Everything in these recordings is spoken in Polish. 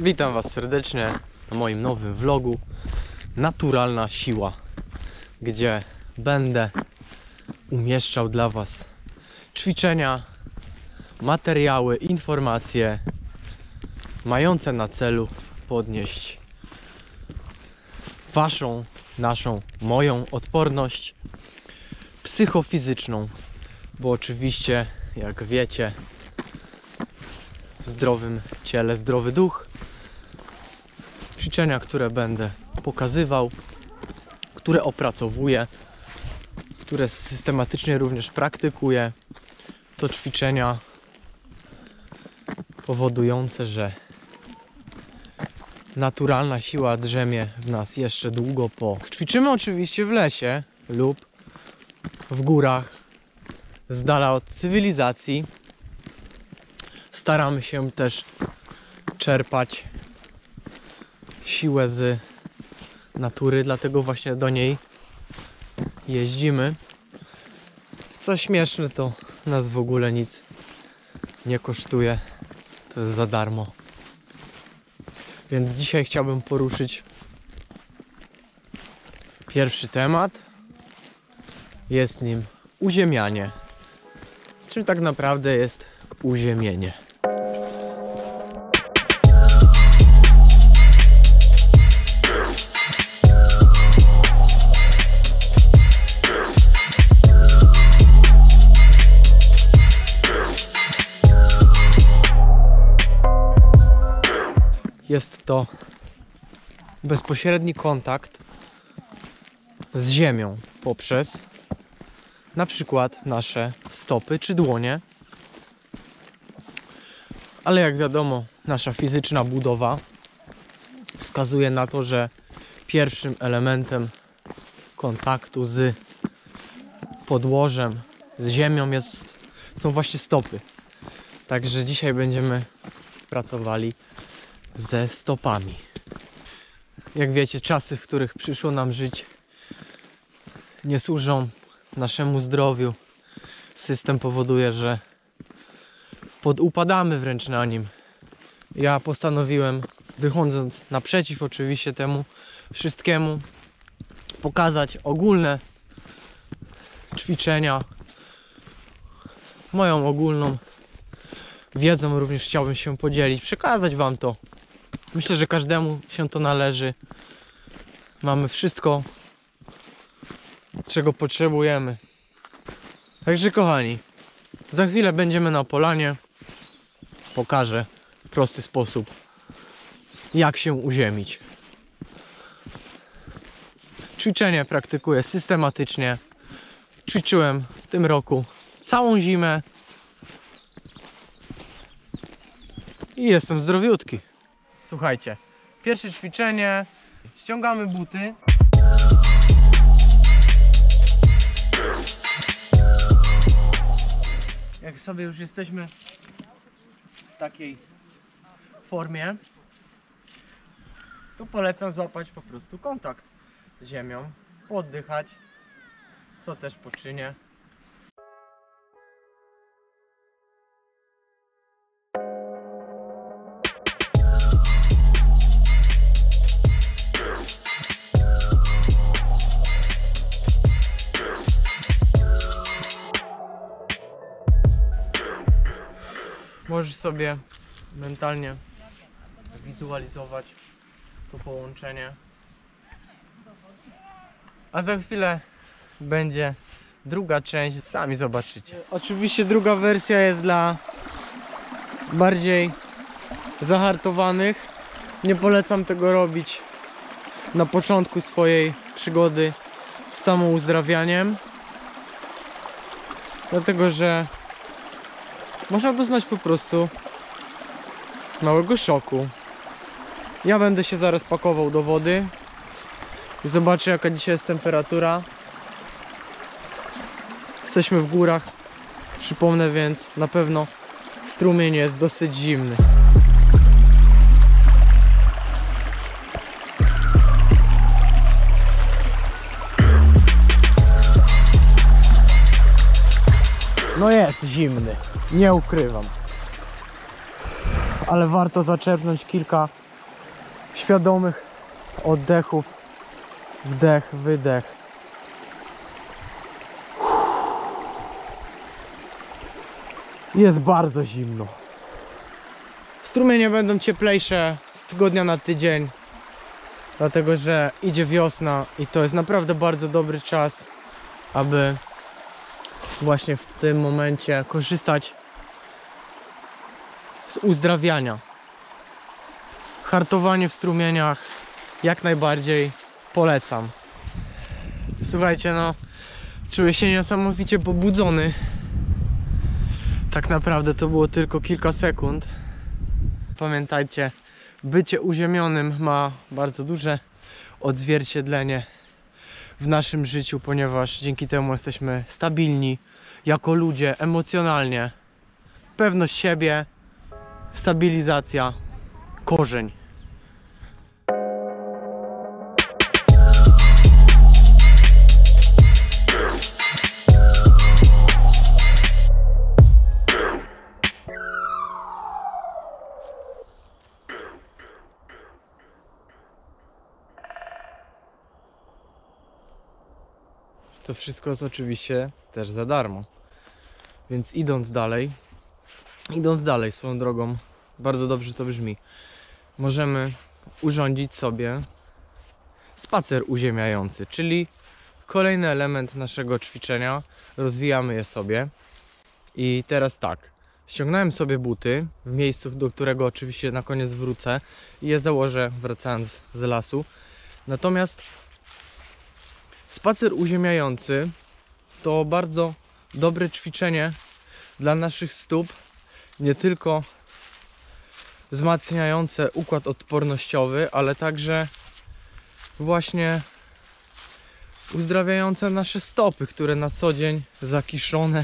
Witam Was serdecznie na moim nowym vlogu Naturalna Siła, gdzie będę umieszczał dla Was ćwiczenia, materiały, informacje mające na celu podnieść Waszą, naszą, moją odporność psychofizyczną, bo oczywiście, jak wiecie, w zdrowym ciele zdrowy duch. Ćwiczenia, które będę pokazywał, które opracowuję, które systematycznie również praktykuję, to ćwiczenia powodujące, że naturalna siła drzemie w nas jeszcze długo po. Ćwiczymy oczywiście w lesie lub w górach, z dala od cywilizacji. Staramy się też czerpać siłę z natury, dlatego właśnie do niej jeździmy. Co śmieszne, to nas w ogóle nic nie kosztuje, to jest za darmo. Więc dzisiaj chciałbym poruszyć pierwszy temat. Jest nim uziemianie. Czym tak naprawdę jest uziemienie? Jest to bezpośredni kontakt z ziemią poprzez na przykład nasze stopy czy dłonie. Ale jak wiadomo, nasza fizyczna budowa wskazuje na to, że pierwszym elementem kontaktu z podłożem, z ziemią są właśnie stopy. Także dzisiaj będziemy pracowali ze stopami. Jak wiecie, czasy, w których przyszło nam żyć, nie służą naszemu zdrowiu. System powoduje, że podupadamy wręcz na nim. Ja postanowiłem, wychodząc naprzeciw oczywiście temu wszystkiemu, pokazać ogólne ćwiczenia. Moją ogólną wiedzą również chciałbym się podzielić, przekazać Wam to. Myślę, że każdemu się to należy. Mamy wszystko, czego potrzebujemy. Także kochani, za chwilę będziemy na polanie. Pokażę w prosty sposób, jak się uziemić. Ćwiczenie praktykuję systematycznie. Ćwiczyłem w tym roku całą zimę i jestem zdrowiutki. Słuchajcie, pierwsze ćwiczenie. Ściągamy buty. Jak sobie już jesteśmy w takiej formie, to polecam złapać po prostu kontakt z ziemią, poddychać, co też poczynię. Możesz sobie mentalnie wizualizować to połączenie. A za chwilę będzie druga część, sami zobaczycie. Oczywiście druga wersja jest dla bardziej zahartowanych. Nie polecam tego robić na początku swojej przygody z samouzdrawianiem, dlatego że można doznać po prostu małego szoku. Ja będę się zaraz pakował do wody i zobaczę, jaka dzisiaj jest temperatura. Jesteśmy w górach, przypomnę, więc na pewno strumień jest dosyć zimny. No jest zimny, nie ukrywam. Ale warto zaczerpnąć kilka świadomych oddechów. Wdech, wydech. Jest bardzo zimno. Strumienie będą cieplejsze z tygodnia na tydzień, dlatego że idzie wiosna i to jest naprawdę bardzo dobry czas, aby właśnie w tym momencie korzystać z uzdrawiania. Hartowanie w strumieniach jak najbardziej polecam. Słuchajcie, no czuję się niesamowicie pobudzony. Tak naprawdę to było tylko kilka sekund. Pamiętajcie, bycie uziemionym ma bardzo duże odzwierciedlenie w naszym życiu, ponieważ dzięki temu jesteśmy stabilni jako ludzie emocjonalnie. Pewność siebie, stabilizacja, korzeń. To wszystko jest oczywiście też za darmo. Więc idąc dalej swoją drogą, bardzo dobrze to brzmi, możemy urządzić sobie spacer uziemiający, czyli kolejny element naszego ćwiczenia. Rozwijamy je sobie. I teraz tak, ściągnąłem sobie buty w miejscu, do którego oczywiście na koniec wrócę i je założę wracając z lasu. Natomiast spacer uziemiający to bardzo dobre ćwiczenie dla naszych stóp, nie tylko wzmacniające układ odpornościowy, ale także właśnie uzdrawiające nasze stopy, które na co dzień zakiszone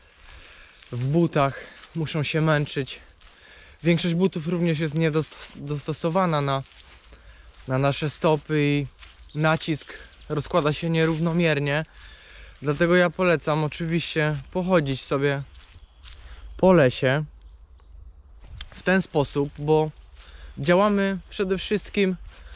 w butach muszą się męczyć. Większość butów również jest niedostosowana na nasze stopy i nacisk rozkłada się nierównomiernie. Dlatego ja polecam oczywiście pochodzić sobie po lesie w ten sposób, bo działamy przede wszystkim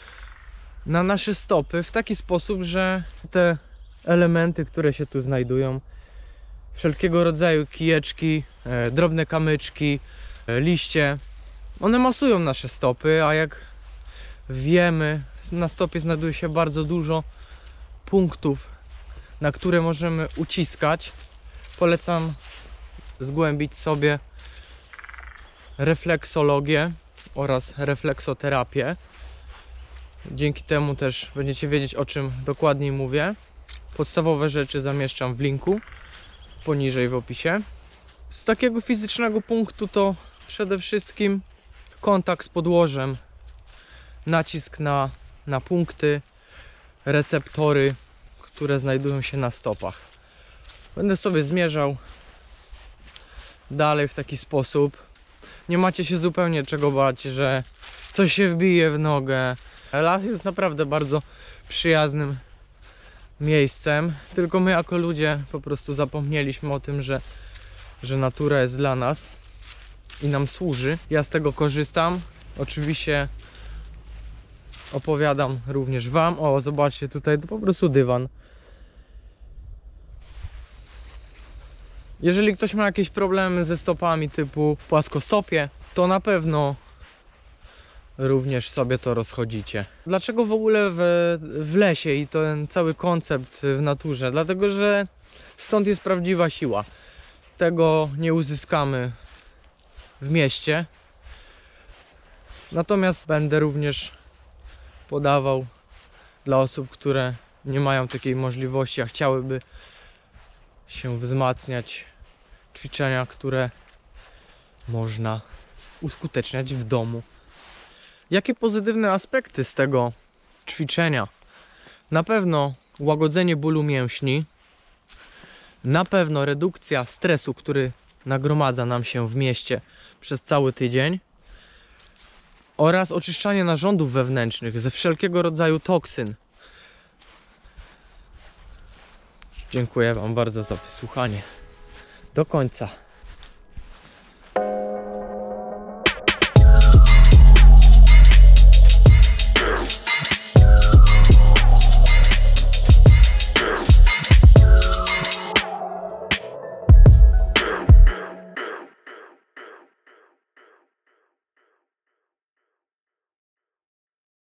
na nasze stopy w taki sposób, że te elementy, które się tu znajdują, wszelkiego rodzaju kijeczki, drobne kamyczki, liście, one masują nasze stopy, a jak wiemy, na stopie znajduje się bardzo dużo punktów, na które możemy uciskać. Polecam zgłębić sobie refleksologię oraz refleksoterapię. Dzięki temu też będziecie wiedzieć, o czym dokładniej mówię. Podstawowe rzeczy zamieszczam w linku poniżej w opisie. Z takiego fizycznego punktu to przede wszystkim kontakt z podłożem, nacisk na punkty, receptory, które znajdują się na stopach. Będę sobie zmierzał dalej w taki sposób. Nie macie się zupełnie czego bać, że coś się wbije w nogę. Las jest naprawdę bardzo przyjaznym miejscem, tylko my jako ludzie po prostu zapomnieliśmy o tym, że natura jest dla nas i nam służy. Ja z tego korzystam. Oczywiście opowiadam również wam. O, zobaczcie, tutaj to po prostu dywan. Jeżeli ktoś ma jakieś problemy ze stopami typu płaskostopie, to na pewno również sobie to rozchodzicie. Dlaczego w ogóle w lesie i ten cały koncept w naturze? Dlatego, że stąd jest prawdziwa siła. Tego nie uzyskamy w mieście. Natomiast będę również podawał dla osób, które nie mają takiej możliwości, a chciałyby się wzmacniać, ćwiczenia, które można uskuteczniać w domu. Jakie pozytywne aspekty z tego ćwiczenia? Na pewno łagodzenie bólu mięśni, na pewno redukcja stresu, który nagromadza nam się w mieście przez cały tydzień, oraz oczyszczanie narządów wewnętrznych ze wszelkiego rodzaju toksyn. Dziękuję wam bardzo za wysłuchanie do końca.